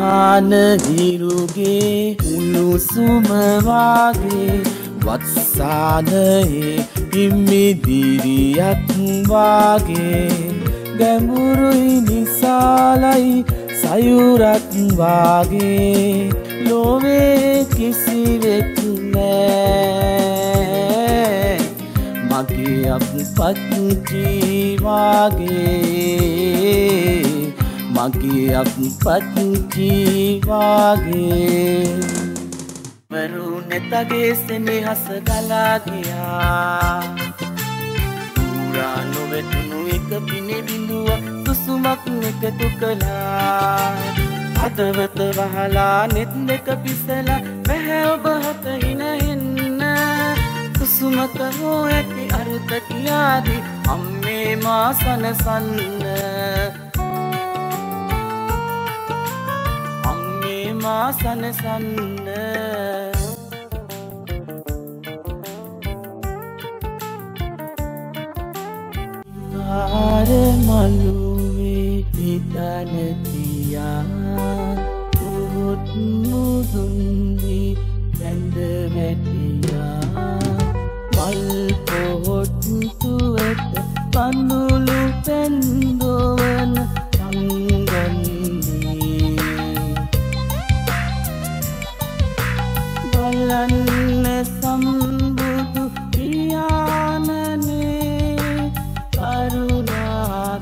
ආනහිරුගේ උණුසුම වාගේ වත්සානයේ හිමිදිරියක් වාගේ ගැඹුරුයි නිසාලයි සයුරක් වාගේ ලෝවේ කිසිවෙක් නෑ මගේ අප්පච්චි වාගේ මගේ අප්පච්චි වාගේ වරුණතගේ සෙනෙහස ගලා ගියා පුරා නොවැටුණු එක පිණි බිඳුව සුසුමක් එකතු කළා හදවත වහලා නෙත් දෙක පිසලා වැහැ ඔබ හත හිනෙන්න සුසුමක හෝ ඇති අරුත කියාදී අම්මේ මා සනසන්න අම්මේ මා සනසන්න මලුවේ හිතන තියා උත් මුදුන්වි වැඳ වැටියා මල් පොහොට්ටු වෙත පඳුළු පැන්දෝවන සංගන්නේ බලන්න සම්බුදු පියාණනේ කරුණා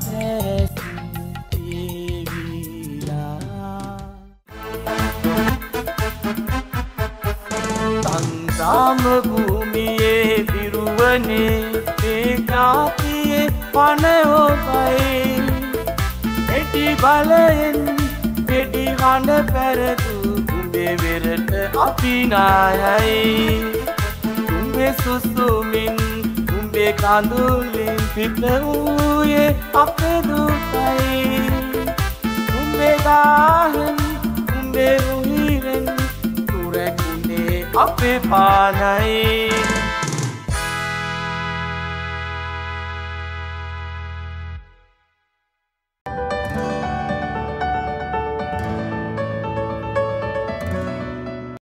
සංසාම භූමියේ විරුවනේ මේ ඥාතියේ පණ ඔබයි එටි බලයෙන් එටි හඬ පැරදු උඹේ වෙරට අපි නායයි උඹේ සුසුමින් උඹේ කඳුලින් පිට වූයේ අපේ දුකයි උඹේ දාහෙන් උඹේ උහිරෙන් අපේ පානයි